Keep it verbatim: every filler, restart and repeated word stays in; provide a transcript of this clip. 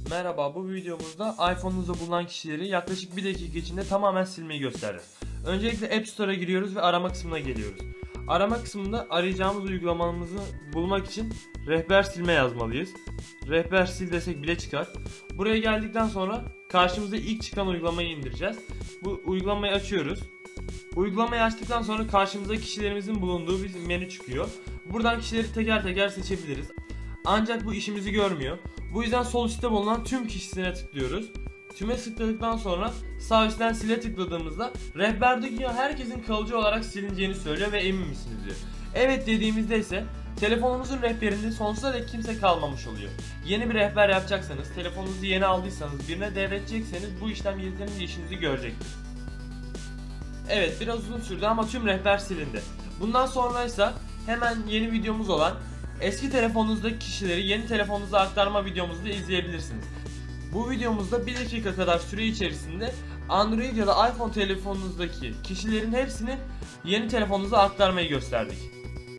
Merhaba, bu videomuzda iPhone'unuzda bulunan kişileri yaklaşık bir dakika içinde tamamen silmeyi göstereceğiz. Öncelikle App Store'a giriyoruz ve arama kısmına geliyoruz. Arama kısmında arayacağımız uygulamamızı bulmak için rehber silme yazmalıyız. Rehber sil desek bile çıkar. Buraya geldikten sonra karşımıza ilk çıkan uygulamayı indireceğiz. Bu uygulamayı açıyoruz. Uygulamayı açtıktan sonra karşımıza kişilerimizin bulunduğu bir menü çıkıyor. Buradan kişileri teker teker seçebiliriz. Ancak bu işimizi görmüyor. Bu yüzden sol üstte bulunan tüm kişisine tıklıyoruz. Tüme tıkladıktan sonra sağ üstten sile tıkladığımızda rehberdeki herkesin kalıcı olarak silineceğini söylüyor ve emin misiniz diyor. Evet dediğimizde ise telefonumuzun rehberinde sonsuza dek kimse kalmamış oluyor. Yeni bir rehber yapacaksanız, telefonunuzu yeni aldıysanız, birine devredecekseniz bu işlem yeterince işinizi görecektir. Evet, biraz uzun sürdü ama tüm rehber silindi. Bundan sonraysa hemen yeni videomuz olan eski telefonunuzdaki kişileri yeni telefonunuza aktarma videomuzu da izleyebilirsiniz. Bu videomuzda bir dakika kadar süre içerisinde Android ya da iPhone telefonunuzdaki kişilerin hepsini yeni telefonunuza aktarmayı gösterdik.